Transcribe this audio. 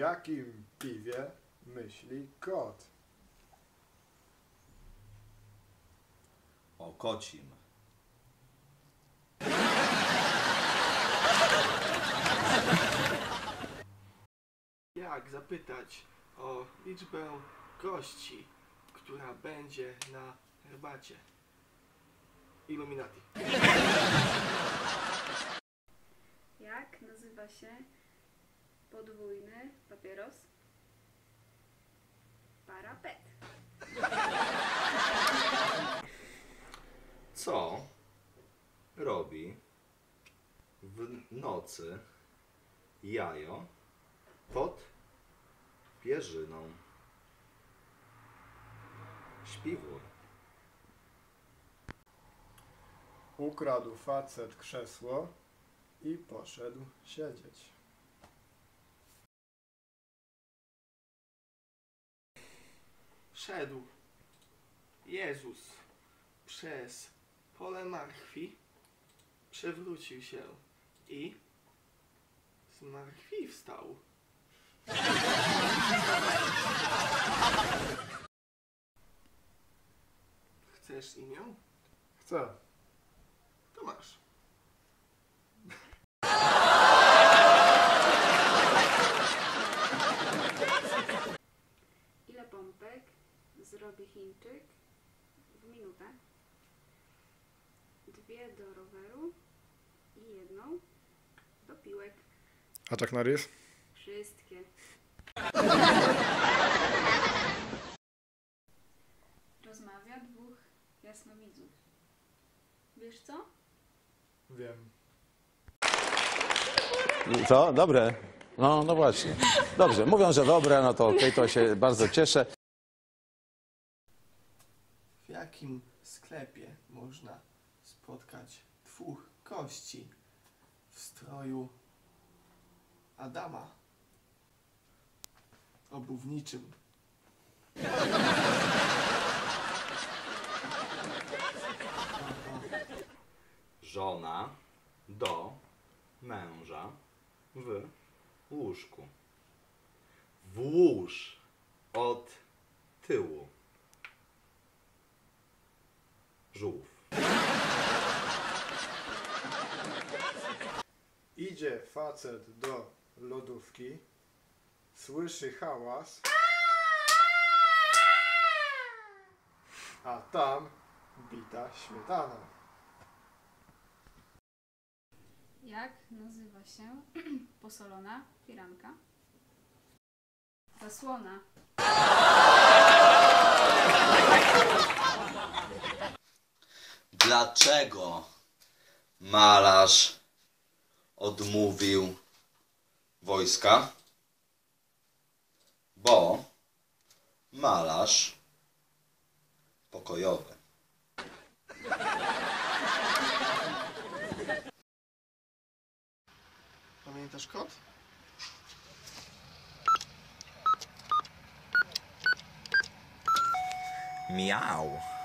jakim piwie myśli kot? O kocim. Jak zapytać o liczbę gości, która będzie na herbacie? Illuminati. Jak nazywa się podwójny papieros? Parapet. Co robi w nocy jajo pod pierzyną? Śpiwór. Ukradł facet krzesło i poszedł siedzieć. Szedł Jezus przez pole marchwi, przewrócił się i zmartwychwstał. Chcesz imię? Chcę. To masz. Ile pompek zrobi Chińczyk w minutę? 2 do roweru i 1 do piłek. A tak na rys? Wszystkie. Rozmawia 2 jasnowidzów. Wiesz co? Wiem. Co? Dobre? No właśnie. Dobrze, mówią, że dobre, no to okej, to się bardzo cieszę. W jakim sklepie można spotkać 2 gości w stroju Adama obuwniczym? Żona do męża w łóżku. Włóż od tyłu. Żółw. Idzie facet do lodówki, słyszy hałas, a tam bita śmietana. Jak nazywa się posolona firanka? Zasłona. Dlaczego malarz odmówił wojska? Bo malarz pokojowy. Pamiętasz kod? Miał.